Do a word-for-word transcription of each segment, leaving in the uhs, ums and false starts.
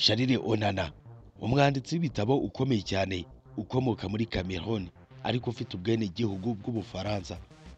Charles Onana, umwanditsi w'ibitabo ukomeye cyane ukomoka muri Cameroon ariko ufite ubwene gihugu bw'Ubufaransa,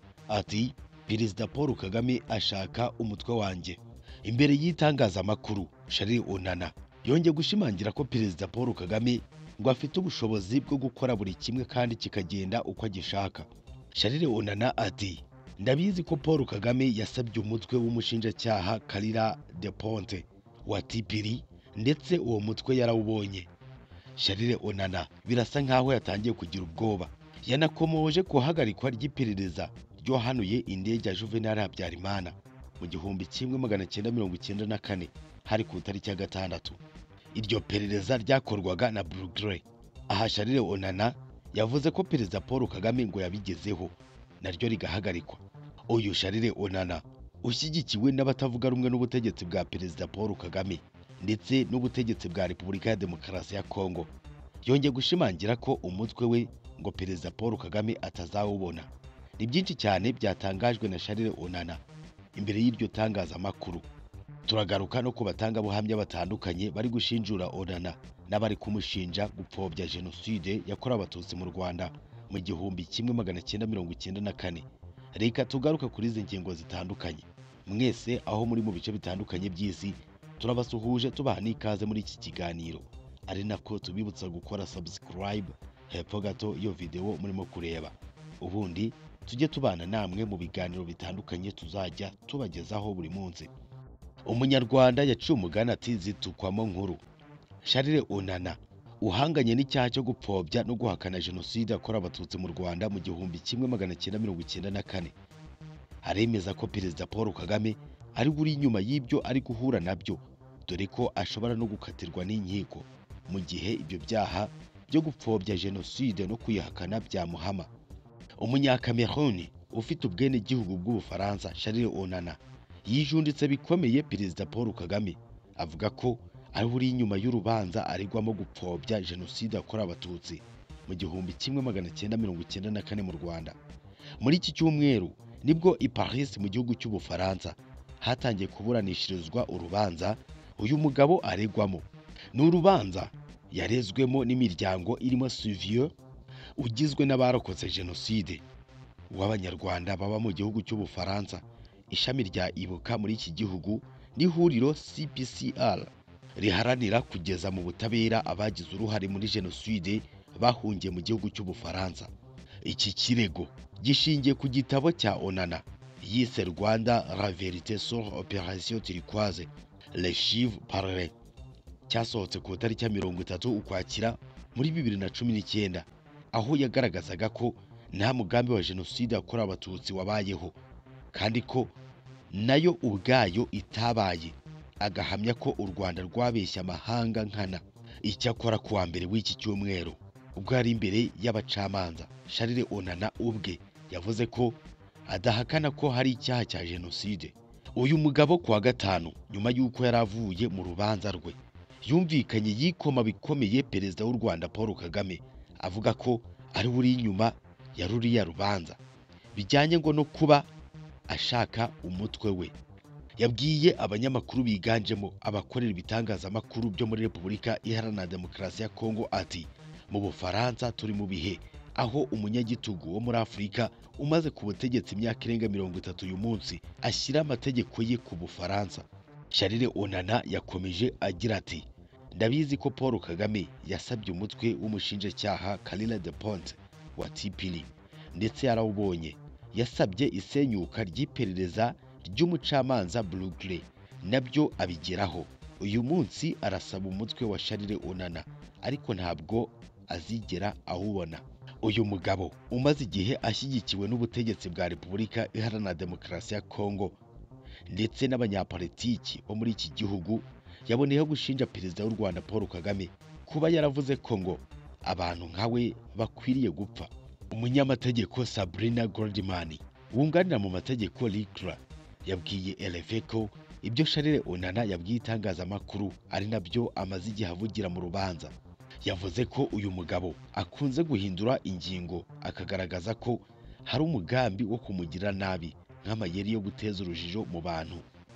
ati Perezida Paul Kagame ashaka umutwe wanjye. Imbere y'itangazamakuru, Charles Onana yongeye gushimangira ko Perezida Paul Kagame ngo afite ubushobozi bwo gukora buri kimwe kandi kikagenda uko agishaka. Charles Onana ati ndabizi ko Paul Kagame yasabye umutwe w'umushinjacyaha Karila de Ponte wa Tipiri ndetse uwo mutwe yarawubonye. Charles Onana birasa nkaho yatangiye kugira ubwoba, yanakomoje kuhagarikwa ry'iperereza ryohanuye indege ya Juvenal Habyarimana mu gihumbi kimwe magana cyenda mirongo icyenda na kane hari ku itariki ya gatandatu. Iryo perereza ryakorwaga na Brugre. Aha Charles Onana yavuze ko Perezida Paul Kagame ngo yabigezeho naryo rigahagarikwa. Uyu Charles Onana ushyigikiwe n'abatavuga rumwe n'ubutegetsi bwa Perezida Paul Kagame ndetse n'ubutegetsi bwa Repubulika ya Demokarasi ya Kongo, yongeye gushimangira ko umutwe we ngo Perezida Paul Kagame atazawubona. Ni byinshi cyane byatangajwe na Charles Onana imbere y'iryo tangazamakuru. Turagaruka no kubatanga buhamya batandukanye bari gushinjura Onana n'abari kumushinja gupfobya jenoside yakorewe abatutsi mu Rwanda mu gihumbi kimwe magana cyenda mirongo icyenda na kane. Reka tugaruka kuri izi ngingo zitandukanye. Mwese aho muri mu bice bitandukanye by'isi, turabasuhuje tubaha n'ikaze muri iki kiganiro, ari nako tubibutsa gukora subscribe hepfo gato iyo video murimo kureba, ubundi tujye tubana namwe mu biganiro bitandukanye tuzajya tubagezaho buri munsi. Umunyarwanda yaciye umugani ati zitukwamo nkuru. Charles Onana uhanganye n'icyaha cyo gupfobya no guhakana jenoside yakorewe abatutsi mu Rwanda mu gihumbi kimwe magana cyenda mirongo icyenda na kane, aremeza ko Perezida Paul Kagame ari buri inyuma y'ibyo ari guhura nabyo, dore ko ashobora no gukatirwa n'inkiko mu gihe ibyo byaha byo gupfobya jenoside no kuyihakana byamuhama. Umunyakameruni ufite ubwene gihugu bw'Ubufaransa, Charles Onana yijunditse bikomeye Perezida Paul Kagame, avuga ko ari buri inyuma y'urubanza aregwamo gupfobya jenoside yakorewe abatutsi mu gihumbi kimwe magana cyenda mirongo icyenda na kane mu Rwanda. Muri iki cyumweru nibwo i Paris mu gihugu cy'Ubufaransa hatangiye kuburanishirizwa urubanza uyu mugabo aregwamo. Ni urubanza yarezwemo n'imiryango irimo Suvieux ugizwe n'abarokotse jenoside w'Abanyarwanda baba mu gihugu cy'Ubufaransa, ishami rya Ibuka muri iki gihugu n'ihuriro C P C R riharanira kugeza mu butabera abagize uruhare muri jenoside bahungiye mu gihugu cy'Ubufaransa. Iki kirego gishingiye ku gitabo cya Onana yise Rwanda la vérité sur opération turquoise les chiffres parlés, cyasohotse ku itariki ya mirongo itatu ukwakira muri bibiri na cumi n'icyenda, aho yagaragazaga ko nta mugambi wa jenoside yakorewe abatutsi wabayeho kandi ko nayo ubwayo itabaye, agahamya ko u Rwanda rwabeshya amahanga nkana. Icyakora kuwa mbere w'iki cyumweru ubwo ari imbere y'abacamanza, Charles Onana ubwe yavuze ko adahakana ko hari icyaha cya jenoside. Uyu mugabo kuwa gatanu, nyuma y'uko yari avuye mu rubanza rwe, yumvikanye yikoma bikomeye Perezida w'u Rwanda Paul Kagame, avuga ko ari buri inyuma ya ruriya rubanza bijyanye ngo no kuba ashaka umutwe we. Yabwiye abanyamakuru biganjemo abakorera ibitangazamakuru byo muri Repubulika Iharanira Demokarasi ya Kongo ati mu Bufaransa turi mu bihe aho umunyagitugu wo muri Afurika umaze ku butegetsi imyaka irenga mirongo itatu uyu munsi ashyira amategeko ye ku Bufaransa. Charles Onana yakomeje agira ati ndabizi ko Paul Kagame yasabye umutwe w'umushinjacyaha Karila de Ponte wa Tipiri ndetse yarawubonye. Yasabye isenyuka ry'iperereza ry'umucamanza Brugre nabyo abigeraho. Uyu munsi arasaba umutwe wa Charles Onana ariko ntabwo azigera awubona. Uyu mugabo umaze igihe ashyigikiwe n'ubutegetsi bwa Repubulika Iharanira Demokarasi ya Kongo ndetse n'abanyapolitiki bo muri iki gihugu, yaboneyeho gushinja Perezida w'u Rwanda Paul Kagame kuba yaravuze ko ngo abantu nkawe bakwiriye gupfa. Umunyamategeko Sabrina Goldman wunganira mu mategeko Likra yabwiye L F ko ibyo Charles Onana yabwiye itangazamakuru ari nabyo amaze igihe avugira mu rubanza. Yavuze ko uyu mugabo akunze guhindura ingingo akagaragaza ko hari umugambi wo kumugira nabi nk'amayeri yo guteza urujijo mu bantu.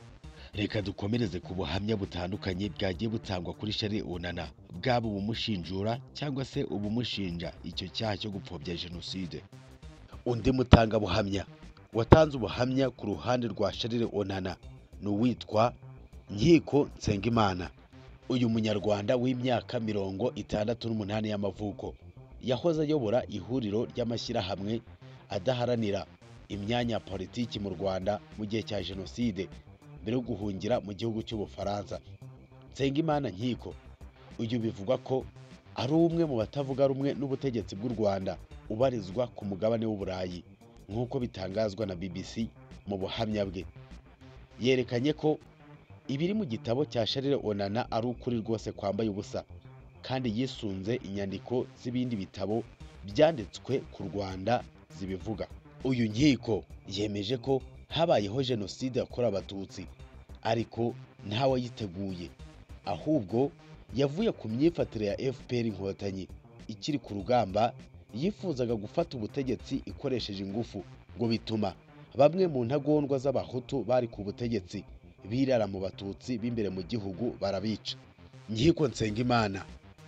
Reka dukomereze ku buhamya butandukanye bwagiye butangwa kuri Charles Onana, bwaba ubumushinjura cyangwa se ubumushinja icyo cyaha cyo gupfobya jenoside. Undi mutangabuhamya watanze ubuhamya ku ruhande rwa Charles Onana ni uwitwa Nkiko Nsengimana. Uyu munyarwanda w'imyaka mirongo itandatu n'umunani y'amavuko yahoze ayobora ihuriro ry'amashyirahamwe adaharanira imyanya ya politiki mu Rwanda mu gihe cya jenoside mbere yo guhungira mu gihugu cy'Ubufaransa. Nsengimana Nkiko uyu bivugwa ko ari umwe mu batavuga rumwe n'ubutegetsi bw'u Rwanda ubarizwa ku mugabane w'Uburayi nk'uko bitangazwa na B B C mu buhamya bwe. Yerekanye ko ibiri mu gitabo cya Charles Onana ari ukuri rwose kwambaye ubusa, kandi yisunze inyandiko z'ibindi bitabo byanditswe ku Rwanda zibivuga. Uyu Nkiko yemeje ko habayeho jenoside yakorewe Abatutsi ariko ntawayiteguye, ahubwo yavuye ku myifatire ya F P R Inkotanyi ikiri ku rugamba yifuzaga gufata ubutegetsi ikoresheje ingufu, ngo bituma bamwe mu ntagondwa z'abahutu bari ku butegetsi birara mu Batutsi b'imbere mu gihugu barabica. Nkiko Nsengimana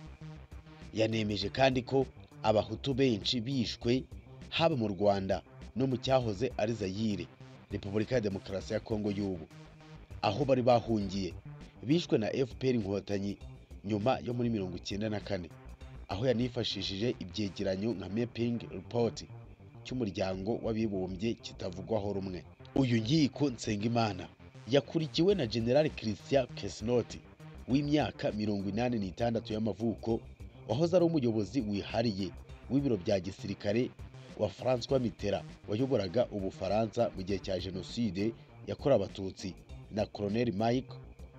yanemeje kandi ko abahutu benshi bishwe haba mu Rwanda no mu cyahoze ari Zaire, Repubulika ya Demokarasi ya Kongo y'ubu, aho bari bahungiye bishwe na F P R Inkotanyi nyuma yo muri mirongo icyenda na kane, aho yanifashishije ibyegeranyo nka mapping report cy'umuryango w'abibumbye kitavugwaho rumwe. Uyu Nkiko Nsengimana yakurikiwe na General Christian Kesnoti w'imyaka mirongo inani n'itandatu y'amavuko wahoze ari umuyobozi wihariye w'ibiro bya gisirikare wa François Mitterrand wayoboraga Ubufaransa mu gihe cya jenoside yakorewe Abatutsi, na Colonel Mike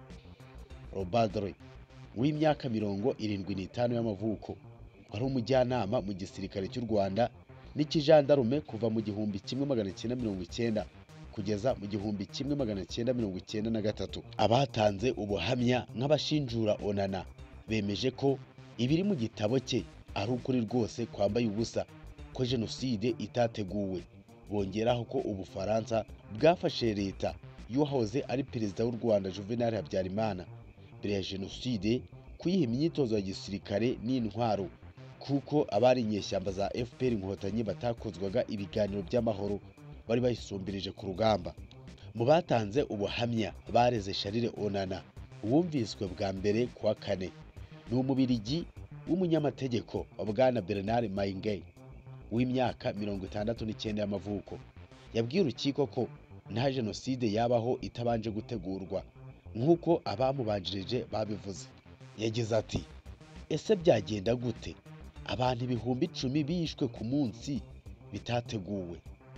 Robadre w'imyaka mirongo irindwi n'itanu y'amavuko wari umujyanama mu gisirikare cy'u Rwanda n'ikijandarume kuva mu gihumbi kimwe magana cyenda mirongo icyenda kugeza mu gihumbi kimwe magana cyenda mirongo icyenda na gatatu. Abatanze ubuhamya nk'abashinjura Onana bemeje ko ibiri mu gitabo cye ari ukuri rwose kwambaye ubusa, ko jenoside itateguwe. Bongeraho ko Ubufaransa bwafashe leta y'uwahoze ari perezida w'u Rwanda Juvenal Habyarimana mbere ya jenoside kuyiha imyitozo ya gisirikare n'intwaro, kuko abari inyeshyamba za F P R Inkotanyi batakozwaga ibiganiro by'amahoro bari bayisumbirije ku rugamba. Mu batanze ubuhamya bareze Charles Onana wumviswe bwa mbere kuwa kane ni umubirigi w'umunyamategeko Bwana Bernard Mainge w'imyaka mirongo itandatu n'icyenda y'amavuko. Yabwiye urukiko ko nta jenoside yabaho itabanje gutegurwa nk'uko abamubanjirije babivuze. Yagize ati, ese byagenda gute abantu ibihumbi icumi bishwe ku munsi bitateguwe?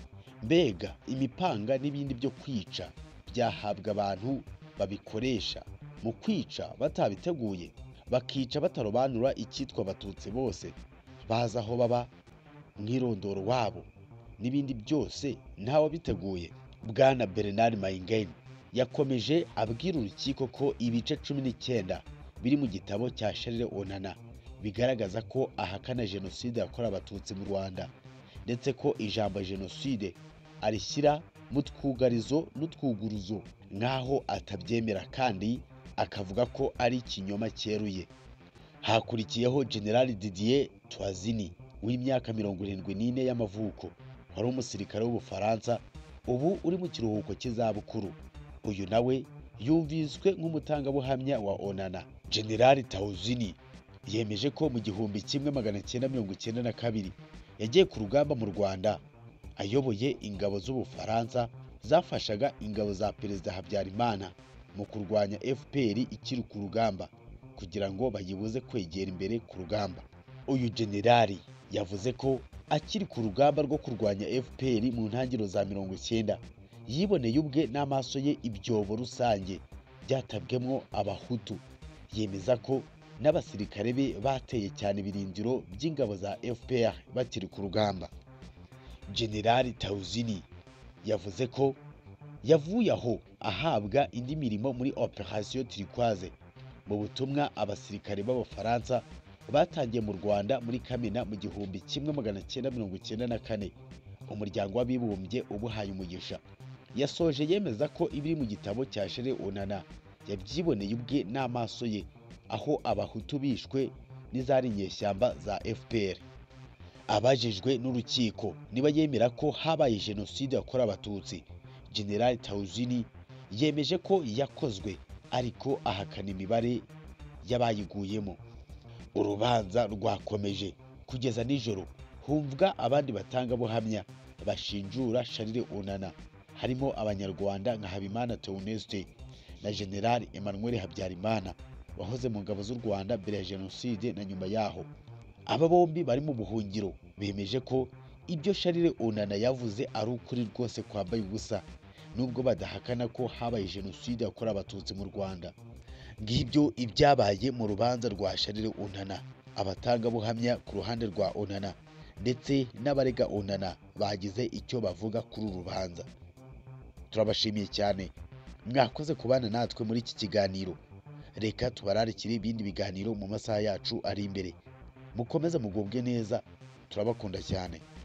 Mbega imipanga n'ibindi byo kwica byahabwa abantu babikoresha mu kwica batabiteguye, bakica batarobanura icyitwa Abatutsi bose baza aho baba, mwirondoro wabo n'ibindi byose ntawe biteguye. Bwana Bernard Maingain yakomeje abwira urukiko ko ibice cumi n'icyenda biri mu gitabo cya Charles Onana bigaragaza ko ahakana jenoside yakorewe Abatutsi mu Rwanda, ndetse ko ijambo jenoside arishyira mu twugarizo n'utwuguruzo nk'aho atabyemera, kandi akavuga ko ari ikinyoma cyeruye. Hakurikiyeho General Didier Twazini w'imyaka mirongo irindwi n'ine y'amavuko wari umusirikare w'Ubufaransa ubu uri mu kiruhuko cy'izabukuru. Uyu nawe yumviswe nk'umutangabuhamya wa Onana. General Twazini yemeje ko mu gihumbi kimwe magana cyenda mirongo icyenda na kabiri yagiye ku rugamba mu Rwanda ayoboye ingabo z'Ubufaransa zafashaga ingabo za Perezida Habyarimana mu kurwanya F P R ikiri ku rugamba kugira ngo bayibuze kwegera imbere ku rugamba. Uyu generali yavuze ko akiri ku rugamba rwo kurwanya F P R mu ntangiriro za mirongo icyenda yiboneye ubwe n'amaso ye ibyobo rusange byatabwemo Abahutu. Yemeza ko n'abasirikare be bateye cyane ibirindiro by'ingabo za F P R bakiri ku rugamba. General Twazini yavuze ko yavuye aho ahabwa indi mirimo muri Operation Turquoise mu butumwa abasirikare b'Abafaransa batangiye mu Rwanda muri Kamena mu gihumbi kimwe magana cyenda mirongo icyenda na kane, umuryango w'abibumbye ubuhaye umugisha. yasoje yemeza ko ibiri mu gitabo cya Charles Onana yabyiboneye ubwe n'amaso ye, aho abahutu bishwe n'izari inyeshyamba za F P R. Abajijwe n'urukiko niba yemera ko habaye jenoside yakorewe abatutsi, General Tawuzini yemeje ko yakozwe ariko ahakana imibare y'abayiguyemo. Urubanza rwakomeje kugeza nijoro, humvwa abandi batangabuhamya bashinjura Charles Onana, harimo abanyarwanda nka Habimana Theoneste na General Emmanuel Habyarimana wahoze mu ngabo z'u Rwanda mbere ya jenoside na nyuma yaho. Aba bombi bari mu buhungiro bemeje ko ibyo Charles Onana yavuze ari ukuri rwose kwambaye ubusa, nubwo badahakana ko habaye jenoside yakorewe abatutsi mu Rwanda. Ngibyo ibyabaye mu rubanza rwa Charles Onana. Abatangabuhamya ku ruhande rwa Onana ndetse n'abarega Onana bagize icyo bavuga kuri uru rubanza. Turabashimiye cyane mwakoze kubana natwe muri iki kiganiro. Reka tubararikire ibindi biganiro mu masaha yacu ari imbere. Mukomeze mugubwe neza, turabakunda cyane.